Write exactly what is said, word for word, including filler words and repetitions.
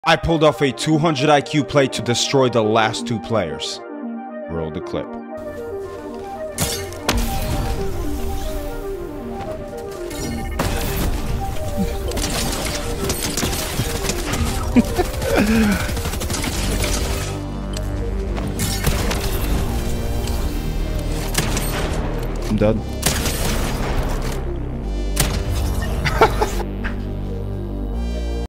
I pulled off a two hundred I Q play to destroy the last two players. Roll the clip. I'm done.